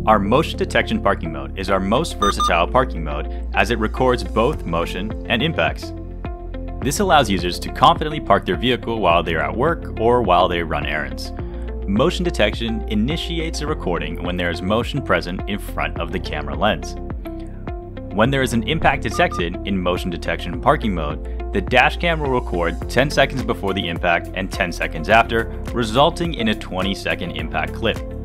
Our motion detection parking mode is our most versatile parking mode as it records both motion and impacts. This allows users to confidently park their vehicle while they are at work or while they run errands. Motion detection initiates a recording when there is motion present in front of the camera lens. When there is an impact detected in motion detection parking mode, the dashcam will record 10 seconds before the impact and 10 seconds after, resulting in a 20-second impact clip.